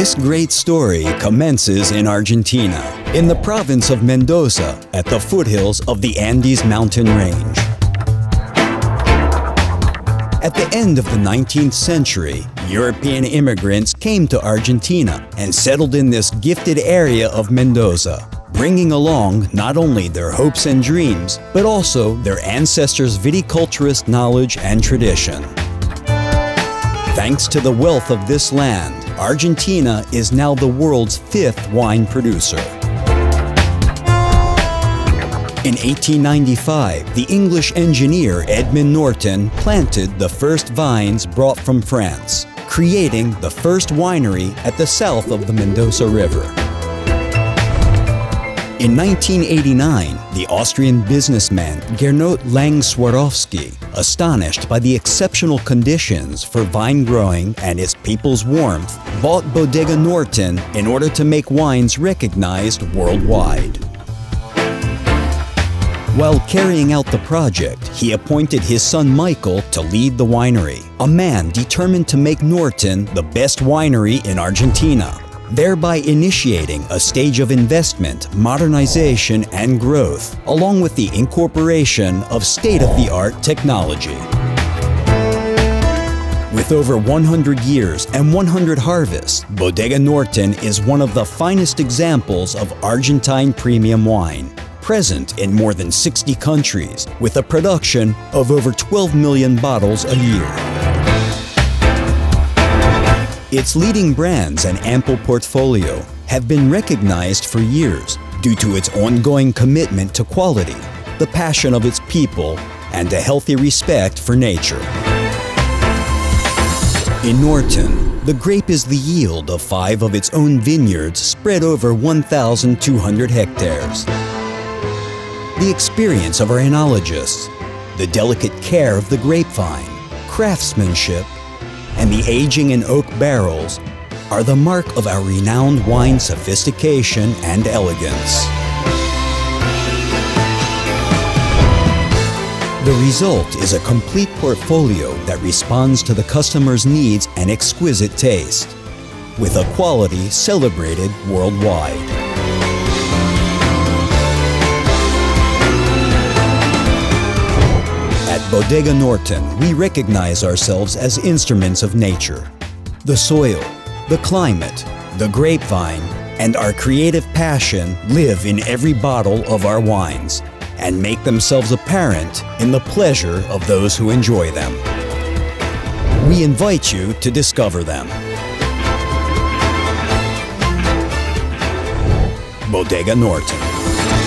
This great story commences in Argentina, in the province of Mendoza, at the foothills of the Andes mountain range. At the end of the 19th century, European immigrants came to Argentina and settled in this gifted area of Mendoza, bringing along not only their hopes and dreams, but also their ancestors' viticulturist knowledge and tradition. Thanks to the wealth of this land, Argentina is now the world's 5th wine producer. In 1895, the English engineer Edmund Norton planted the first vines brought from France, creating the first winery at the south of the Mendoza River. In 1989, the Austrian businessman Gernot Lang-Swarovski, astonished by the exceptional conditions for vine growing and its people's warmth, bought Bodega Norton in order to make wines recognized worldwide. While carrying out the project, he appointed his son Michael to lead the winery, a man determined to make Norton the best winery in Argentina, thereby initiating a stage of investment, modernization, and growth, along with the incorporation of state-of-the-art technology. With over 100 years and 100 harvests, Bodega Norton is one of the finest examples of Argentine premium wine, present in more than 60 countries, with a production of over 12 million bottles a year. Its leading brands and ample portfolio have been recognized for years due to its ongoing commitment to quality, the passion of its people, and a healthy respect for nature. In Norton, the grape is the yield of 5 of its own vineyards spread over 1,200 hectares. The experience of our enologists, the delicate care of the grapevine, craftsmanship, and the aging in oak barrels are the mark of our renowned wine sophistication and elegance. The result is a complete portfolio that responds to the customer's needs and exquisite taste, with a quality celebrated worldwide. At Bodega Norton, we recognize ourselves as instruments of nature. The soil, the climate, the grapevine, and our creative passion live in every bottle of our wines and make themselves apparent in the pleasure of those who enjoy them. We invite you to discover them. Bodega Norton.